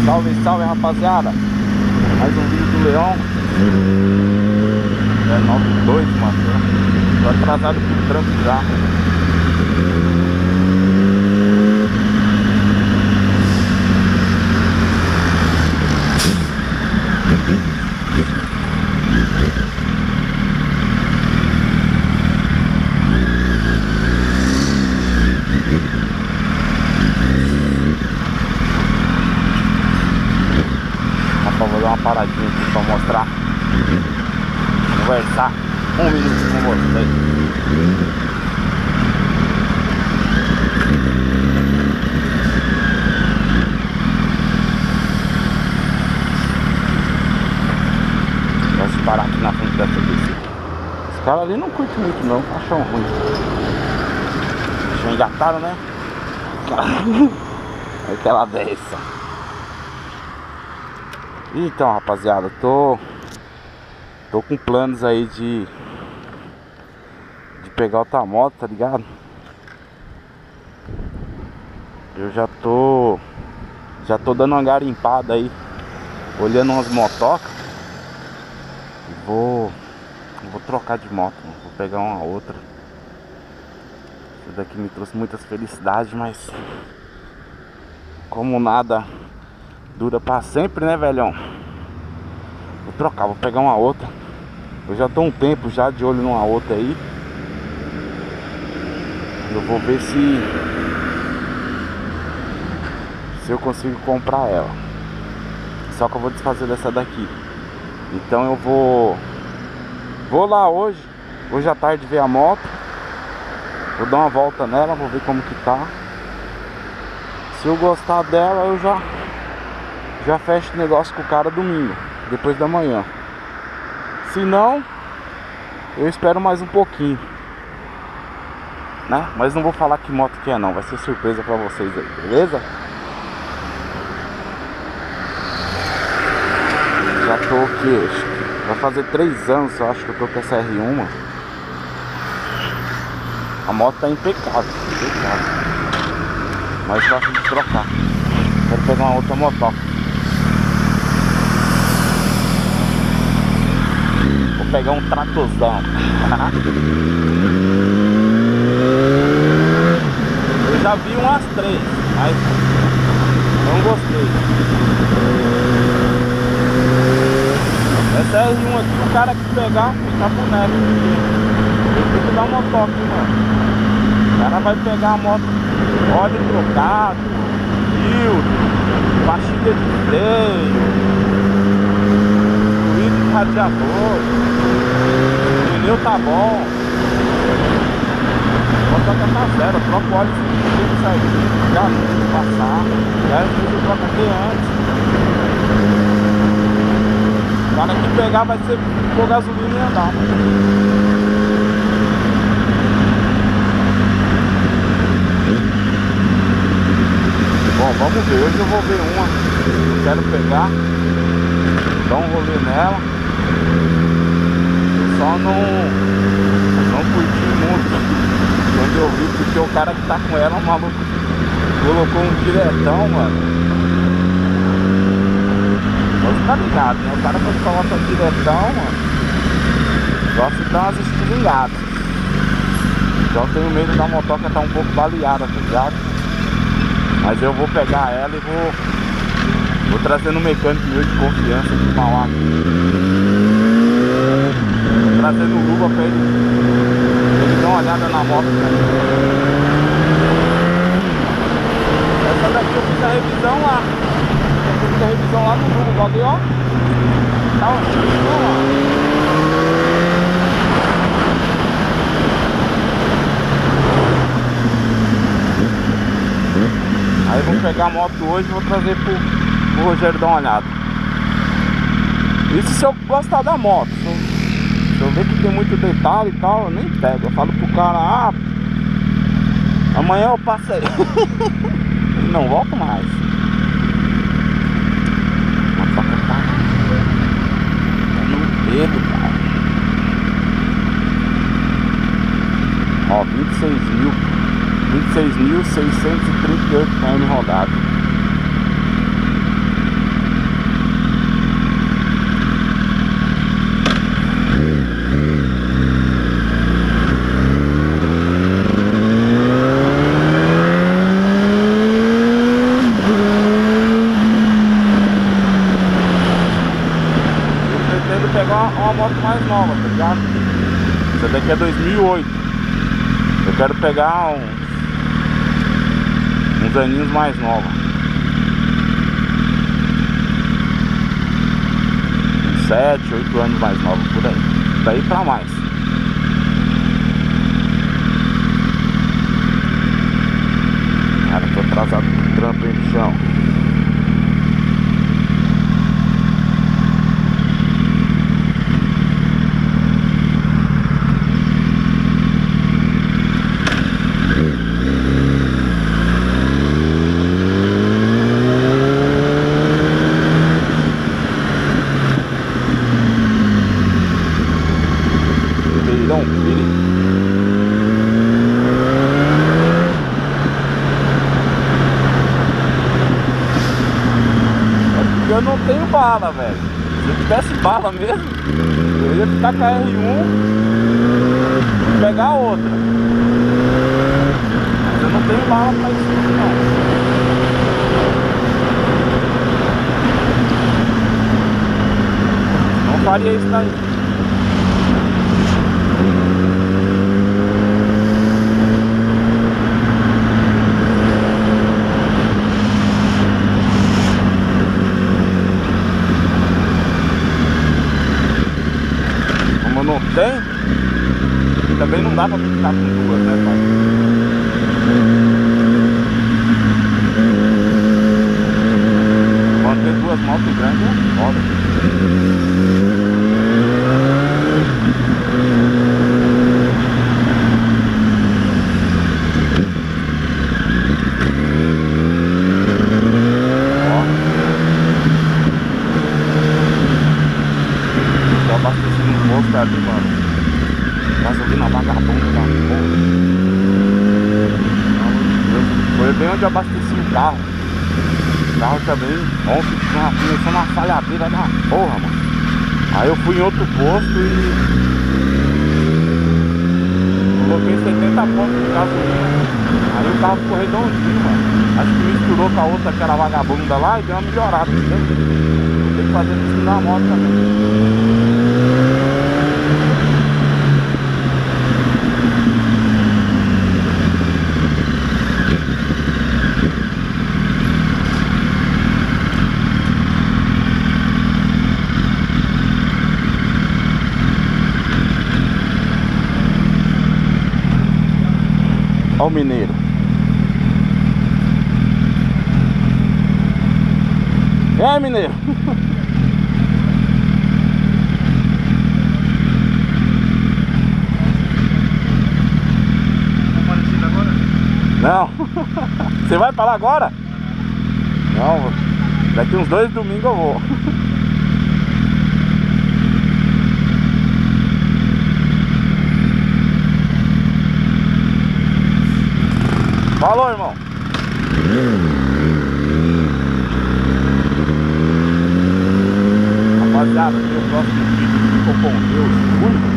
Salve, salve, rapaziada. Mais um vídeo do Leão. É 9:02, mano. Tô atrasado pro trampo já. Vou dar uma paradinha aqui pra mostrar, conversar um minuto com vocês. Posso parar aqui na frente dessa DC. Os caras ali não curtem muito não, acham ruim. Já engataram, né? Aquela dessa. Então, rapaziada, tô com planos aí de pegar outra moto, tá ligado? Eu já tô dando uma garimpada aí, olhando umas motocas. Vou trocar de moto, mano. Vou pegar uma outra. Isso daqui me trouxe muitas felicidades, mas como nada dura pra sempre, né, velhão? Vou trocar, vou pegar uma outra. Eu já tô um tempo já de olho numa outra aí. Eu vou ver se eu consigo comprar ela. Só que eu vou desfazer dessa daqui. Então eu vou lá hoje à tarde ver a moto. Vou dar uma volta nela, vou ver como que tá. Se eu gostar dela, eu já fecho o negócio com o cara domingo, depois da manhã. Se não, eu espero mais um pouquinho, né? Mas não vou falar que moto que é não, vai ser surpresa pra vocês aí, beleza? Já tô aqui, vai fazer 3 anos, eu acho que eu tô com essa R1. A moto tá impecável, mas eu acho de trocar. Quero pegar uma outra moto. Pegar um tratorzão. Eu já vi umas 3, mas não gostei. Essa R1 aqui, o cara que pegar, fica boneco. Eu tenho que dar uma toque, mano. O cara vai pegar a moto, óleo trocado, filtro, pastilha de freio, fluido de radiador. O pneu tá bom. A motoca tá zero. Eu troco o óleo certinho, já antes de passar. E aí eu troco até antes. O cara que pegar vai ser por gasolina e andar. Bom, vamos ver. Hoje eu vou ver uma. Eu quero pegar, dar um rolê nela. Só não curti muito quando eu vi, porque o cara que tá com ela, o maluco, colocou um diretão, mano. Você tá ligado, né? O cara quando coloca um diretão, mano, gosta de dar umas estilhadas. Então eu tenho medo da motoca tá um pouco baleada, tá ligado? Mas eu vou pegar ela e vou trazer no mecânico meu de confiança de Mauá. Trazendo luva pra ele dar uma olhada na moto, né? Essa daqui eu fiz a revisão lá. Eu fiz a revisão lá no Google, valeu, ó. Tá ó. Aí eu vou pegar a moto hoje e vou trazer pro Rogério dar uma olhada. Isso se eu gostar da moto. Se eu ver que tem muito detalhe e tal, eu nem pego. Eu falo pro cara, amanhã eu passo aí. E não volto mais. A faca tá no dedo, cara. Ó, 26.638 km rodado. moto mais nova, tá ligado? Essa daqui é 2008. Eu quero pegar uns aninhos mais nova. Uns 7, 8 anos mais nova, por aí. Daí pra mais. Cara, tô atrasado pro trampo aí no chão. Eu não tenho bala, velho. Se eu tivesse bala mesmo, eu ia ficar com a R1 e pegar outra. Mas eu não tenho bala pra isso, não. Não faria isso daí. Não tem, também não dá pra ficar com duas, né, pai? Quando tem duas motos grandes é foda. Tô abastecendo um posto ali, mano. Gasolina vagabunda da porra. Foi bem onde eu abasteci o carro. O carro também ontem começou uma falhadeira da porra, mano. Aí eu fui em outro posto e coloquei 70 pontos de gasolina. Aí o carro ficou redondinho, mano. Acho que misturou com a outra, aquela vagabunda lá, e deu uma melhorada, entendeu? Vou ter que fazer isso na moto também. Olha o mineiro. E aí, mineiro? Não. Você vai pra lá agora? Não. Daqui uns 2 domingos eu vou. Falou, irmão. Rapaziada, aqui o próximo vídeo ficou com Deus. Fui.